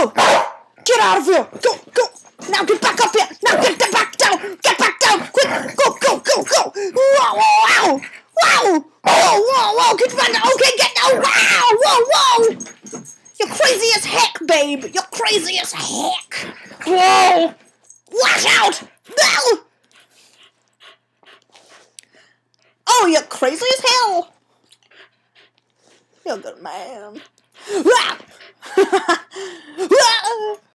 Go! Get out of here! Go! Go! Now get back up here! Now get back down! Get back down! Quick! Go! Go! Go! Go! Wow! Wow! Wow! Whoa! Whoa! Whoa! Get back down! Okay, get down! Wow! Whoa! Whoa! You're crazy as heck, babe! You're crazy as heck! Whoa! Watch out! No! Oh, you're crazy as hell! You're a good man.